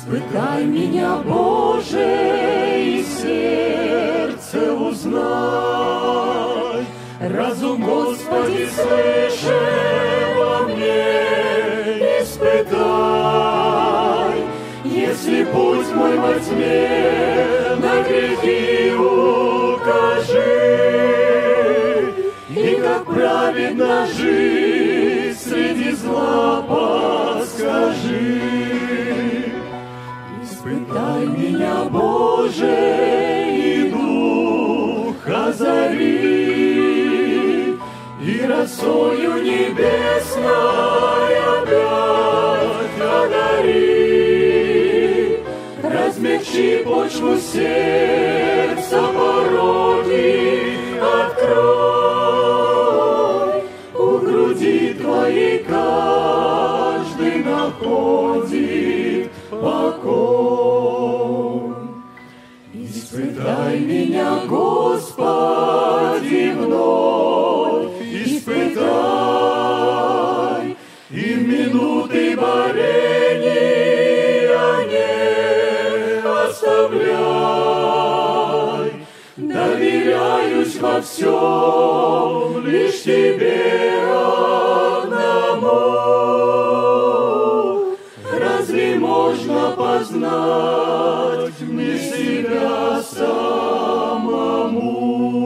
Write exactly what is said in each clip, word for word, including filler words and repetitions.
Испытай меня, Боже, и сердце узнай. Разум, Господи, слыши во мне, испытай. Если путь мой во тьме, на грехи укажи, и как праведно жить среди зла подскажи. Испытай меня, Боже, и дух озари, и росою небесной опять одари. Размягчи почву сердца, пороги открой. У груди Твоей каждый находит покой. Испытай меня, Господи, вновь испытай, и в минуты борения не оставляй. Доверяюсь во всем лишь Тебе одному. Разве можно познать мне себя самому?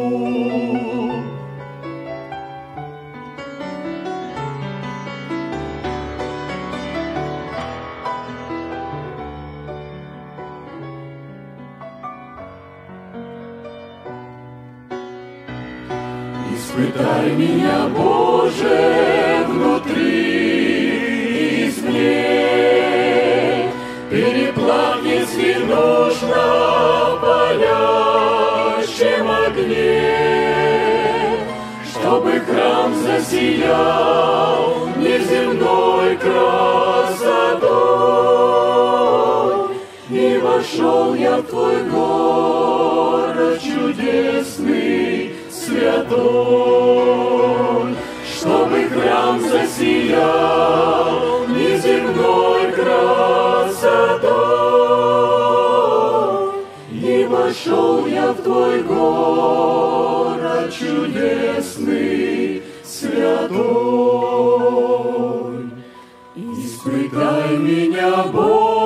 Испытай меня, Боже, внутри и извне, переплавь, если нужно, в палящем огне, чтобы храм засиял неземной красотой, и вошел я в Твой город чудесный, святой, чтобы храм засиял неземной красотой, и вошел я в Твой город чудесный, святой. Испытай меня, Бог,